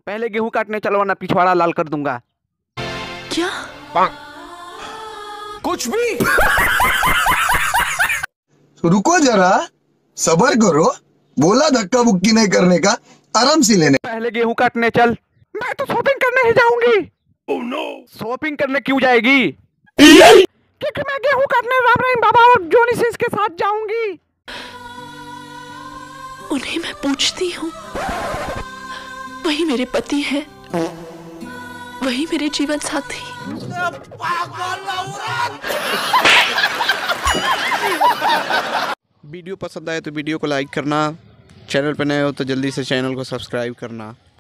पहले गेहूं काटने चलो वरना पिछवाड़ा लाल कर दूंगा। क्या? कुछ भी। रुको जरा, सबर करो। बोला धक्का बुक्की नहीं करने का, आराम से लेने। पहले गेहूं काटने चल। मैं तो शॉपिंग करने ही जाऊंगी। Oh no. शॉपिंग करने क्यों जाएगी? क्योंकि मैं गेहूं काटने राम रहीम बाबा और जॉनी सिंह के साथ जाऊंगी। उन्हें मैं पूछती हूँ, वही मेरे पति है, वही मेरे जीवन साथी। वीडियो पसंद आए तो वीडियो को लाइक करना, चैनल पर नए हो तो जल्दी से चैनल को सब्सक्राइब करना।